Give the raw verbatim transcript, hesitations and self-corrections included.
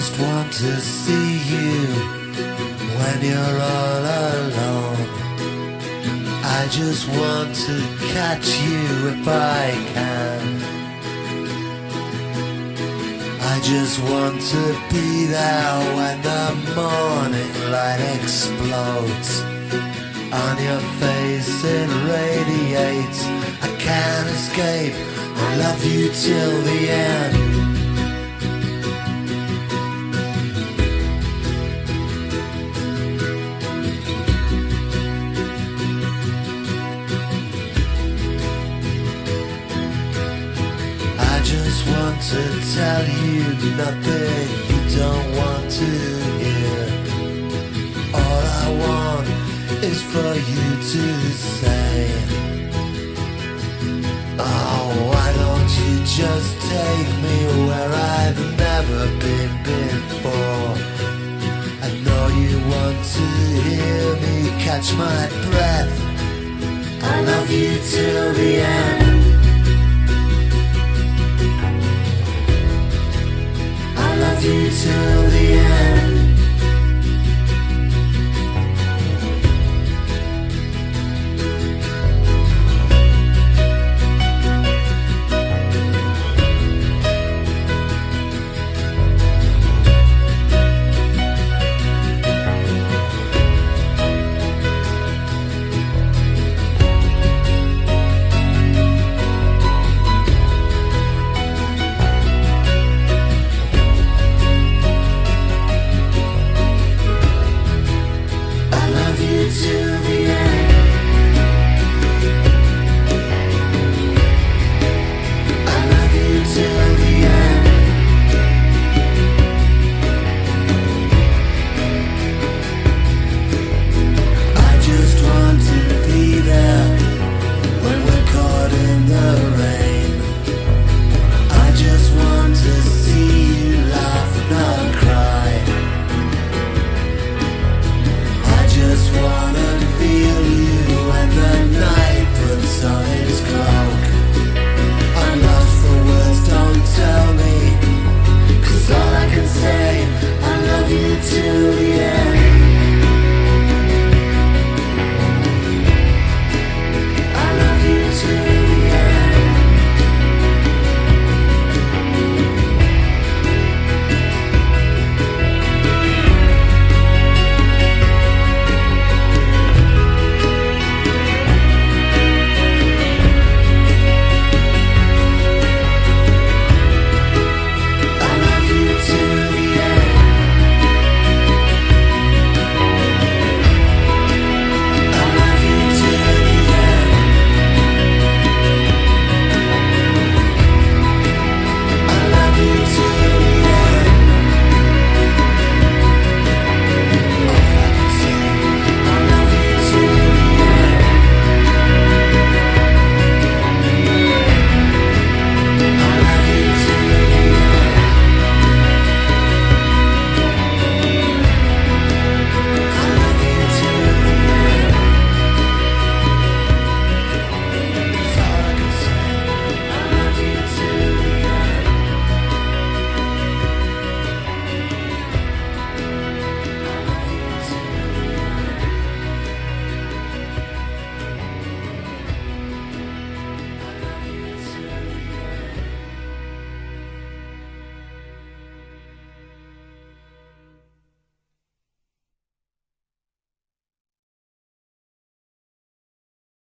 just want to see you when you're all alone. I just want to catch you if I can. I just want to be there when the morning light explodes. On your face it radiates. I can't escape. I love you till the end. I just want to tell you nothing you don't want to hear. All I want is for you to say, oh, why don't you just take me where I've never been before? I know you want to hear me catch my breath. I love you till the end.